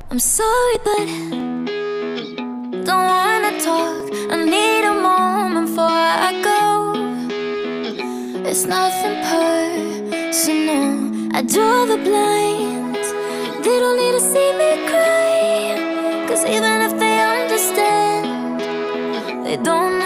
I'm sorry, but don't wanna talk. I need a moment before I go. It's nothing personal. I draw the blinds. They don't need to see me cry, 'cause even if they understand, they don't